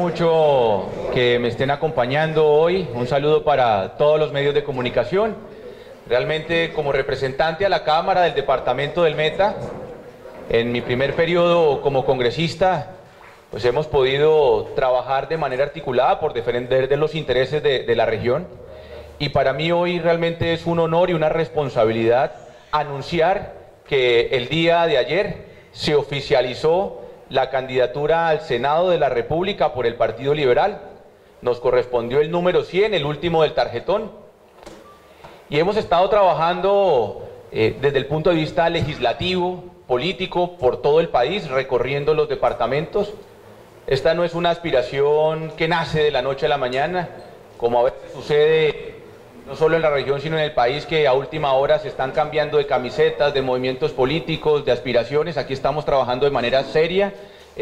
mucho que me estén acompañando hoy. Un saludo para todos los medios de comunicación. Realmente, como representante a la Cámara del Departamento del Meta, en mi primer periodo como congresista, pues hemos podido trabajar de manera articulada por defender los intereses de la región. Y para mí hoy realmente es un honor y una responsabilidad anunciar que el día de ayer se oficializó la candidatura al Senado de la República por el Partido Liberal. Nos correspondió el número 100, el último del tarjetón. Y hemos estado trabajando desde el punto de vista legislativo, político, por todo el país, recorriendo los departamentos. Esta no es una aspiración que nace de la noche a la mañana, como a veces sucede no solo en la región, sino en el país, que a última hora se están cambiando de camisetas, de movimientos políticos, de aspiraciones. Aquí estamos trabajando de manera seria,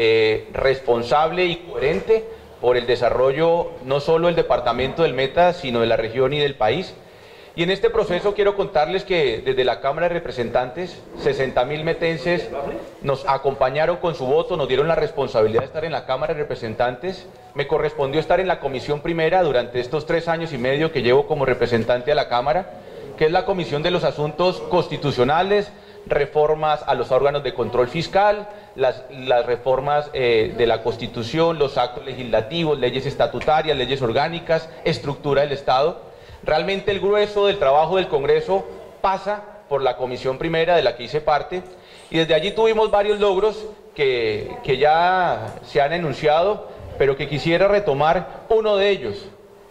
responsable y coherente por el desarrollo no solo del departamento del Meta, sino de la región y del país. Y en este proceso quiero contarles que desde la Cámara de Representantes, 60.000 metenses nos acompañaron con su voto, nos dieron la responsabilidad de estar en la Cámara de Representantes. Me correspondió estar en la Comisión Primera durante estos 3 años y medio que llevo como representante a la Cámara, que es la Comisión de los Asuntos Constitucionales, reformas a los órganos de control fiscal, las reformas de la Constitución, los actos legislativos, leyes estatutarias, leyes orgánicas, estructura del Estado. Realmente el grueso del trabajo del Congreso pasa por la Comisión Primera, de la que hice parte, y desde allí tuvimos varios logros que ya se han enunciado, pero que quisiera retomar uno de ellos.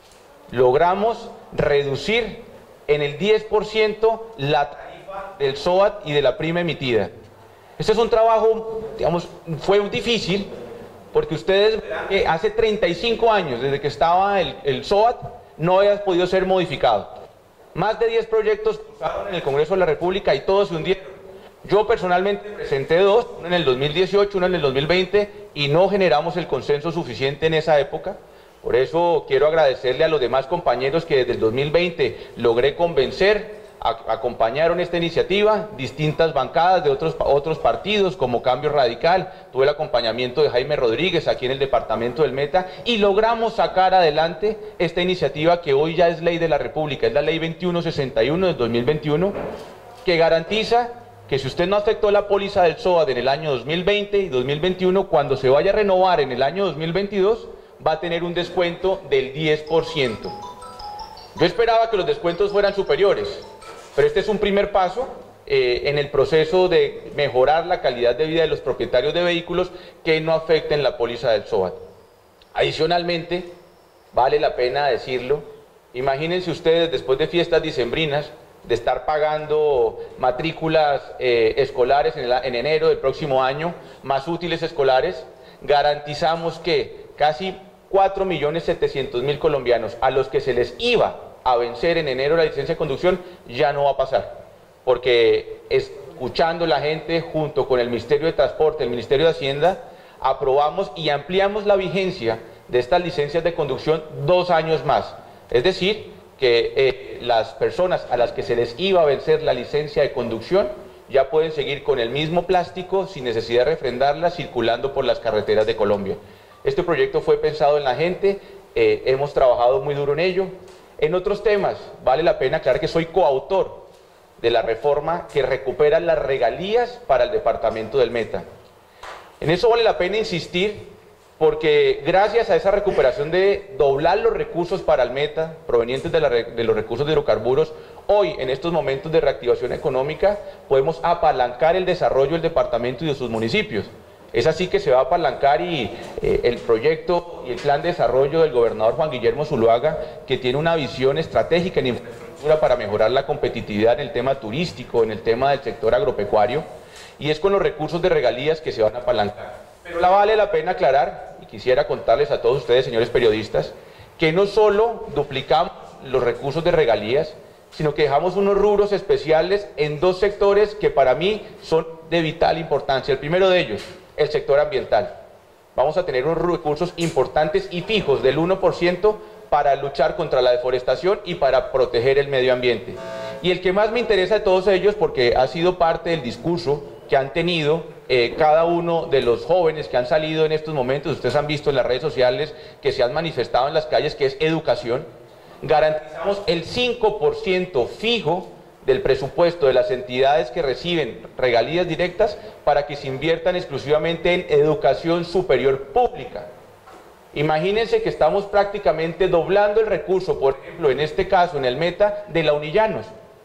Logramos reducir en el 10% la tarifa del SOAT y de la prima emitida. Este es un trabajo, digamos, fue difícil, porque ustedes verán que hace 35 años, desde que estaba el SOAT, no había podido ser modificado. Más de 10 proyectos pasaron en el Congreso de la República y todos se hundieron. Yo personalmente presenté 2, uno en el 2018, uno en el 2020, y no generamos el consenso suficiente en esa época. Por eso quiero agradecerle a los demás compañeros que desde el 2020 logré convencer, acompañaron esta iniciativa, distintas bancadas de otros partidos como Cambio Radical, tuve el acompañamiento de Jaime Rodríguez aquí en el departamento del Meta, y logramos sacar adelante esta iniciativa que hoy ya es ley de la República, es la ley 2161 del 2021, que garantiza que si usted no afectó la póliza del SOAT en el año 2020 y 2021, cuando se vaya a renovar en el año 2022, va a tener un descuento del 10%. Yo esperaba que los descuentos fueran superiores, pero este es un primer paso en el proceso de mejorar la calidad de vida de los propietarios de vehículos que no afecten la póliza del SOAT. Adicionalmente, vale la pena decirlo, imagínense ustedes después de fiestas dicembrinas, de estar pagando matrículas escolares en enero del próximo año, más útiles escolares, garantizamos que casi 4.700.000 colombianos a los que se les iba a vencer en enero la licencia de conducción, ya no va a pasar, porque escuchando la gente junto con el Ministerio de Transporte, el Ministerio de Hacienda, aprobamos y ampliamos la vigencia de estas licencias de conducción 2 años más. Es decir, que las personas a las que se les iba a vencer la licencia de conducción ya pueden seguir con el mismo plástico sin necesidad de refrendarla circulando por las carreteras de Colombia. Este proyecto fue pensado en la gente, hemos trabajado muy duro en ello. En otros temas, vale la pena aclarar que soy coautor de la reforma que recupera las regalías para el departamento del Meta. En eso vale la pena insistir, porque gracias a esa recuperación de doblar los recursos para el Meta, provenientes de los recursos de hidrocarburos, hoy, en estos momentos de reactivación económica, podemos apalancar el desarrollo del departamento y de sus municipios. Es así que se va a apalancar y el proyecto y el plan de desarrollo del gobernador Juan Guillermo Zuluaga, que tiene una visión estratégica en infraestructura para mejorar la competitividad en el tema turístico, en el tema del sector agropecuario, y es con los recursos de regalías que se van a apalancar. Pero vale la pena aclarar, y quisiera contarles a todos ustedes, señores periodistas, que no solo duplicamos los recursos de regalías, sino que dejamos unos rubros especiales en 2 sectores que para mí son de vital importancia. El primero de ellos, el sector ambiental. Vamos a tener unos recursos importantes y fijos del 1% para luchar contra la deforestación y para proteger el medio ambiente. Y el que más me interesa de todos ellos, porque ha sido parte del discurso que han tenido cada uno de los jóvenes que han salido en estos momentos. Ustedes han visto en las redes sociales que se han manifestado en las calles, que es educación. Garantizamos el 5% fijo del presupuesto de las entidades que reciben regalías directas para que se inviertan exclusivamente en educación superior pública. Imagínense que estamos prácticamente doblando el recurso, por ejemplo, en este caso, en el Meta, de la Unillanos.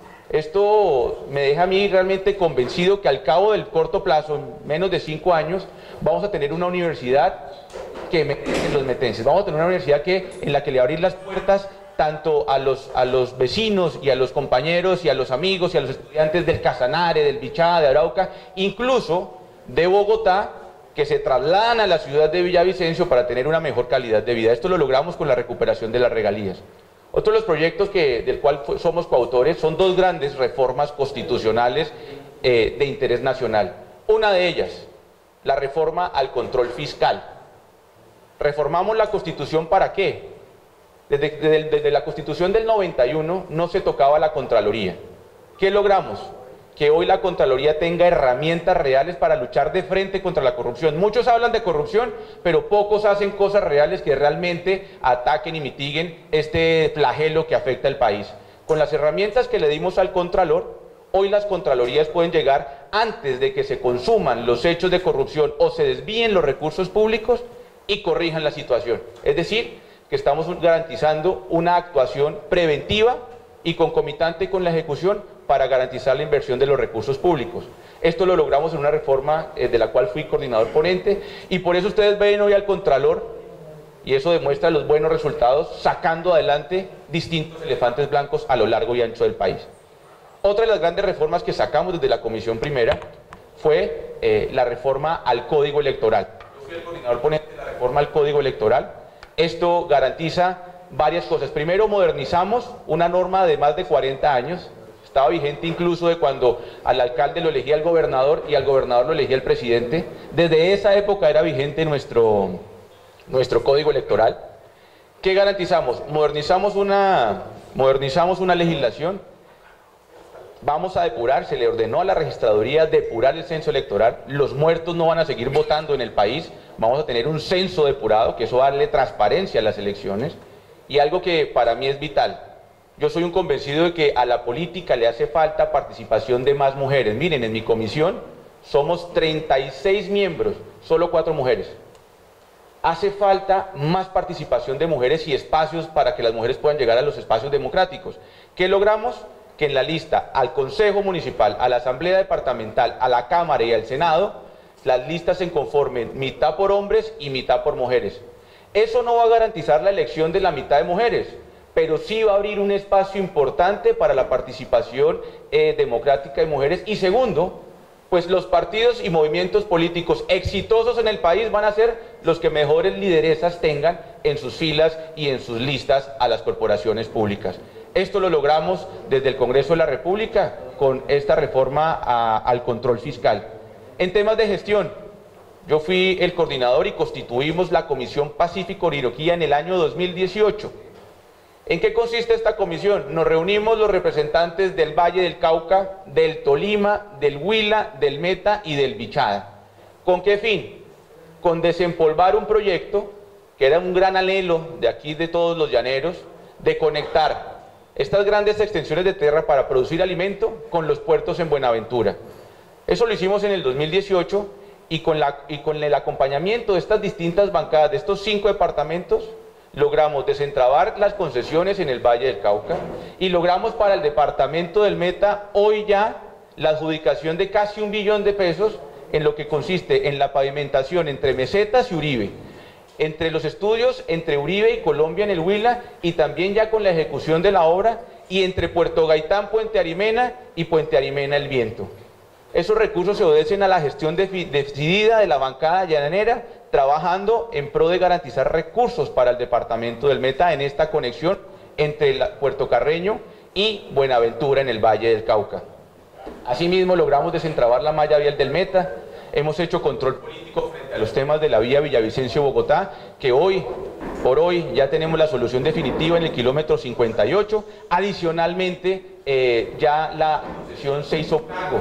Esto me deja a mí realmente convencido que al cabo del corto plazo, en menos de 5 años, vamos a tener una universidad que merecen los metenses. Vamos a tener una universidad en la que le va a abrir las puertas tanto a los vecinos y a los compañeros y a los amigos y a los estudiantes del Casanare, del Bichada, de Arauca, incluso de Bogotá, que se trasladan a la ciudad de Villavicencio para tener una mejor calidad de vida. Esto lo logramos con la recuperación de las regalías. Otro de los proyectos del cual somos coautores son 2 grandes reformas constitucionales de interés nacional. Una de ellas, la reforma al control fiscal. ¿Reformamos la Constitución para qué? Desde la Constitución del 91 no se tocaba la Contraloría. ¿Qué logramos? Que hoy la Contraloría tenga herramientas reales para luchar de frente contra la corrupción. Muchos hablan de corrupción, pero pocos hacen cosas reales que realmente ataquen y mitiguen este flagelo que afecta al país. Con las herramientas que le dimos al Contralor, hoy las Contralorías pueden llegar antes de que se consuman los hechos de corrupción o se desvíen los recursos públicos y corrijan la situación. Es decir, que estamos garantizando una actuación preventiva y concomitante con la ejecución para garantizar la inversión de los recursos públicos. Esto lo logramos en una reforma de la cual fui coordinador ponente, y por eso ustedes ven hoy al Contralor, y eso demuestra los buenos resultados, sacando adelante distintos elefantes blancos a lo largo y ancho del país. Otra de las grandes reformas que sacamos desde la Comisión Primera fue la reforma al Código Electoral. Yo fui el coordinador ponente de la reforma al Código Electoral. Esto garantiza varias cosas. Primero, modernizamos una norma de más de 40 años, estaba vigente incluso de cuando al alcalde lo elegía el gobernador y al gobernador lo elegía el presidente. Desde esa época era vigente nuestro Código Electoral. ¿Qué garantizamos? Modernizamos una legislación. Vamos a depurar, se le ordenó a la registraduría depurar el censo electoral. Los muertos no van a seguir votando en el país. Vamos a tener un censo depurado, que eso va a darle transparencia a las elecciones. Y algo que para mí es vital. Yo soy un convencido de que a la política le hace falta participación de más mujeres. Miren, en mi comisión somos 36 miembros, solo 4 mujeres. Hace falta más participación de mujeres y espacios para que las mujeres puedan llegar a los espacios democráticos. ¿Qué logramos? Que en la lista al Consejo Municipal, a la Asamblea Departamental, a la Cámara y al Senado, las listas se conformen mitad por hombres y mitad por mujeres. Eso no va a garantizar la elección de la mitad de mujeres, pero sí va a abrir un espacio importante para la participación democrática de mujeres. Y segundo, pues los partidos y movimientos políticos exitosos en el país van a ser los que mejores lideresas tengan en sus filas y en sus listas a las corporaciones públicas. Esto lo logramos desde el Congreso de la República con esta reforma al control fiscal. En temas de gestión, yo fui el coordinador y constituimos la Comisión Pacífico-Orinoquía en el año 2018. ¿En qué consiste esta comisión? Nos reunimos los representantes del Valle del Cauca, del Tolima, del Huila, del Meta y del Bichada. ¿Con qué fin? Con desempolvar un proyecto que era un gran anhelo de aquí de todos los llaneros, de conectar estas grandes extensiones de tierra para producir alimento con los puertos en Buenaventura. Eso lo hicimos en el 2018 y con el acompañamiento de estas distintas bancadas de estos 5 departamentos, logramos desentrabar las concesiones en el Valle del Cauca y logramos para el departamento del Meta hoy ya la adjudicación de casi 1 billón de pesos en lo que consiste en la pavimentación entre Mesetas y Uribe, entre los estudios entre Uribe y Colombia en el Huila y también ya con la ejecución de la obra y entre Puerto Gaitán, Puente Arimena y Puente Arimena El Viento. Esos recursos se obedecen a la gestión decidida de la bancada llanera, trabajando en pro de garantizar recursos para el departamento del Meta en esta conexión entre Puerto Carreño y Buenaventura en el Valle del Cauca. Asimismo, logramos desentrabar la malla vial del Meta, hemos hecho control político frente a los temas de la vía Villavicencio-Bogotá, que hoy por hoy ya tenemos la solución definitiva en el kilómetro 58, adicionalmente ya la concesión se hizo cargo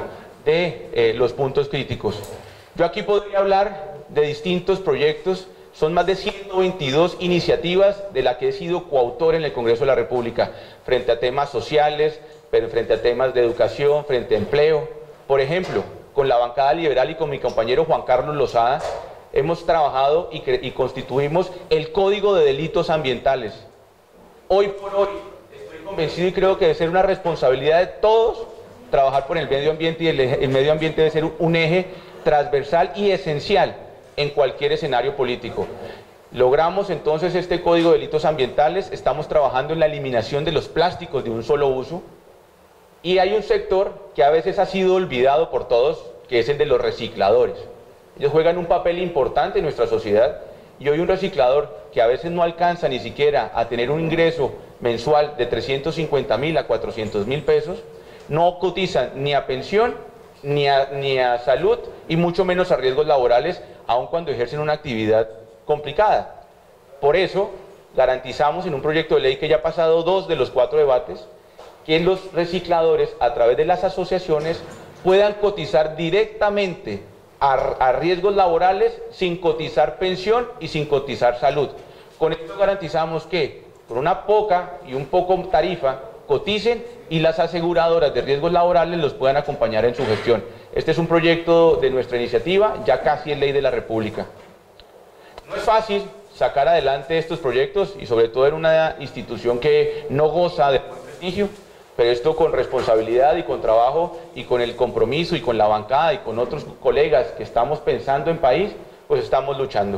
de los puntos críticos. Yo aquí podría hablar de distintos proyectos. Son más de 122 iniciativas de las que he sido coautor en el Congreso de la República, frente a temas sociales, pero frente a temas de educación, frente a empleo. Por ejemplo, con la bancada liberal y con mi compañero Juan Carlos Lozada, hemos trabajado y constituimos el Código de Delitos Ambientales. Hoy por hoy estoy convencido y creo que debe ser una responsabilidad de todos trabajar por el medio ambiente, y el medio ambiente debe ser un eje transversal y esencial en cualquier escenario político. Logramos entonces este Código de Delitos Ambientales, estamos trabajando en la eliminación de los plásticos de un solo uso, y hay un sector que a veces ha sido olvidado por todos, que es el de los recicladores. Ellos juegan un papel importante en nuestra sociedad, y hoy un reciclador que a veces no alcanza ni siquiera a tener un ingreso mensual de 350.000 a 400.000 pesos, no cotiza ni a pensión, ni a salud, y mucho menos a riesgos laborales, aun cuando ejercen una actividad complicada. Por eso garantizamos en un proyecto de ley que ya ha pasado 2 de los 4 debates, que los recicladores a través de las asociaciones puedan cotizar directamente a riesgos laborales sin cotizar pensión y sin cotizar salud. Con esto garantizamos que por una poca y un poco tarifa coticen y las aseguradoras de riesgos laborales los puedan acompañar en su gestión. Este es un proyecto de nuestra iniciativa, ya casi es ley de la República. No es fácil sacar adelante estos proyectos y sobre todo en una institución que no goza de buen prestigio, pero esto con responsabilidad y con trabajo y con el compromiso y con la bancada y con otros colegas que estamos pensando en país, pues estamos luchando.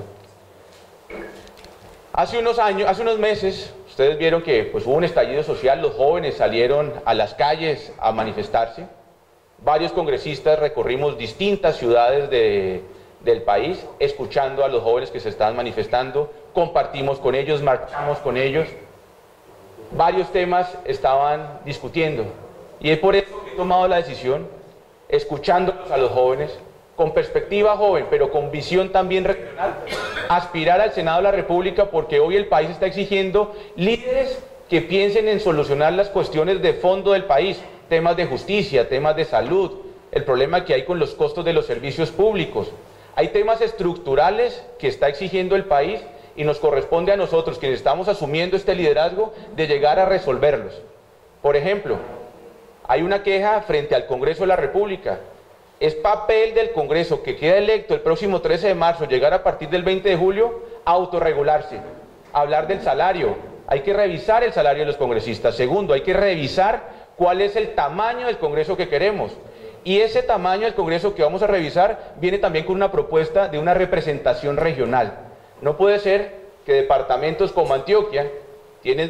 Hace unos meses, ustedes vieron que pues, hubo un estallido social, los jóvenes salieron a las calles a manifestarse. Varios congresistas recorrimos distintas ciudades del país, escuchando a los jóvenes que se estaban manifestando, compartimos con ellos, marchamos con ellos. Varios temas estaban discutiendo, y es por eso que he tomado la decisión, escuchándolos a los jóvenes, con perspectiva joven, pero con visión también regional, aspirar al Senado de la República, porque hoy el país está exigiendo líderes que piensen en solucionar las cuestiones de fondo del país, temas de justicia, temas de salud, el problema que hay con los costos de los servicios públicos. Hay temas estructurales que está exigiendo el país y nos corresponde a nosotros, quienes estamos asumiendo este liderazgo, de llegar a resolverlos. Por ejemplo, hay una queja frente al Congreso de la República. Es papel del Congreso, que queda electo el próximo 13 de marzo, llegar a partir del 20 de julio, a autorregularse, hablar del salario. Hay que revisar el salario de los congresistas. Segundo, hay que revisar cuál es el tamaño del Congreso que queremos. Y ese tamaño del Congreso que vamos a revisar viene también con una propuesta de una representación regional. No puede ser que departamentos como Antioquia tienen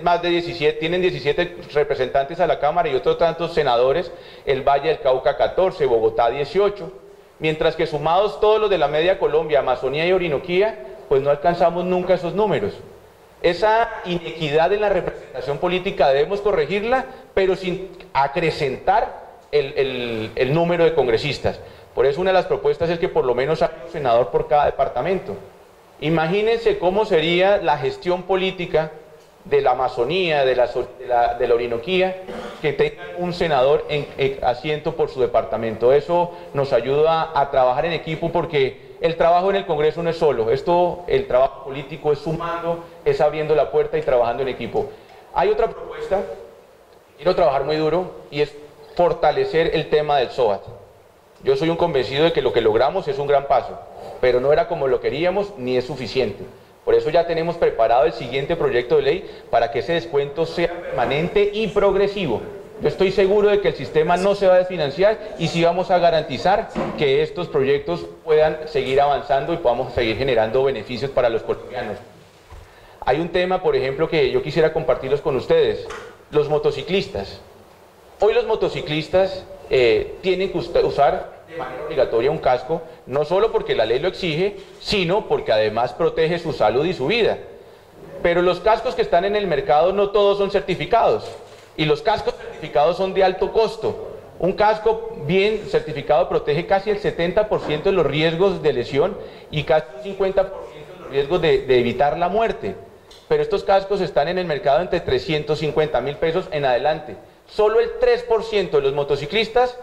17 representantes a la Cámara y otros tantos senadores, el Valle del Cauca 14, Bogotá 18, mientras que sumados todos los de la media Colombia, Amazonía y Orinoquía, pues no alcanzamos nunca esos números. Esa inequidad en la representación política debemos corregirla, pero sin acrecentar el número de congresistas. Por eso una de las propuestas es que por lo menos haya un senador por cada departamento. Imagínense cómo sería la gestión política de la Amazonía, de la Orinoquía, que tengan un senador en asiento por su departamento. Eso nos ayuda a trabajar en equipo, porque el trabajo en el Congreso no es solo. El trabajo político es sumando, es abriendo la puerta y trabajando en equipo. Hay otra propuesta, quiero trabajar muy duro, y es fortalecer el tema del SOAT. Yo soy un convencido de que lo que logramos es un gran paso, pero no era como lo queríamos ni es suficiente. Por eso ya tenemos preparado el siguiente proyecto de ley para que ese descuento sea permanente y progresivo. Yo estoy seguro de que el sistema no se va a desfinanciar y sí vamos a garantizar que estos proyectos puedan seguir avanzando y podamos seguir generando beneficios para los colombianos. Hay un tema, por ejemplo, que yo quisiera compartirlos con ustedes, los motociclistas. Hoy los motociclistas tienen que usar de manera obligatoria un casco, no solo porque la ley lo exige, sino porque además protege su salud y su vida. Pero los cascos que están en el mercado no todos son certificados, y los cascos certificados son de alto costo. Un casco bien certificado protege casi el 70% de los riesgos de lesión y casi un 50% de los riesgos de evitar la muerte. Pero estos cascos están en el mercado entre 350.000 pesos en adelante. Solo el 3% de los motociclistas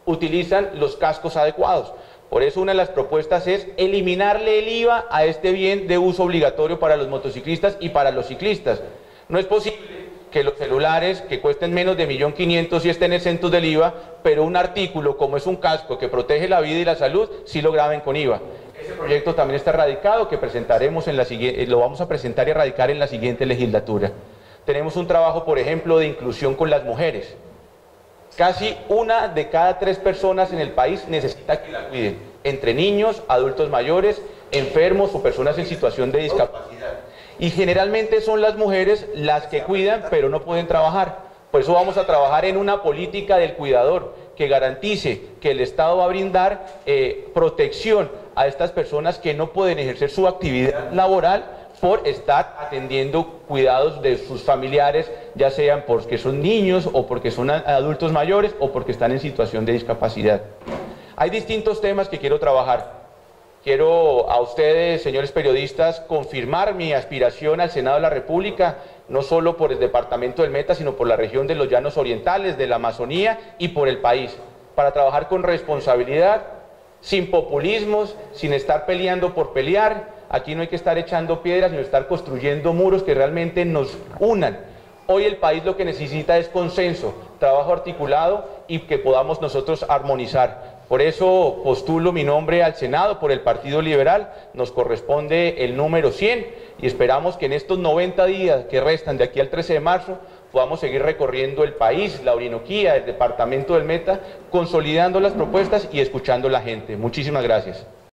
utilizan los cascos adecuados. Por eso una de las propuestas es eliminarle el IVA a este bien de uso obligatorio para los motociclistas y para los ciclistas. No es posible que los celulares que cuesten menos de 1.500.000 sí estén exentos del IVA, pero un artículo como es un casco que protege la vida y la salud, sí lo graben con IVA. Ese proyecto también está radicado, que presentaremos lo vamos a presentar y radicar en la siguiente legislatura. Tenemos un trabajo, por ejemplo, de inclusión con las mujeres. Casi 1 de cada 3 personas en el país necesita que la cuiden, entre niños, adultos mayores, enfermos o personas en situación de discapacidad. Y generalmente son las mujeres las que cuidan, pero no pueden trabajar. Por eso vamos a trabajar en una política del cuidador que garantice que el Estado va a brindar protección a estas personas que no pueden ejercer su actividad laboral por estar atendiendo cuidados de sus familiares, ya sean porque son niños o porque son adultos mayores o porque están en situación de discapacidad. Hay distintos temas que quiero trabajar. Quiero a ustedes, señores periodistas, confirmar mi aspiración al Senado de la República, no solo por el departamento del Meta, sino por la región de los Llanos Orientales, de la Amazonía y por el país, para trabajar con responsabilidad, sin populismos, sin estar peleando por pelear. Aquí no hay que estar echando piedras, sino estar construyendo muros que realmente nos unan. Hoy el país lo que necesita es consenso, trabajo articulado y que podamos nosotros armonizar. Por eso postulo mi nombre al Senado por el Partido Liberal, nos corresponde el número 100 y esperamos que en estos 90 días que restan de aquí al 13 de marzo podamos seguir recorriendo el país, la Orinoquía, el departamento del Meta, consolidando las propuestas y escuchando a la gente. Muchísimas gracias.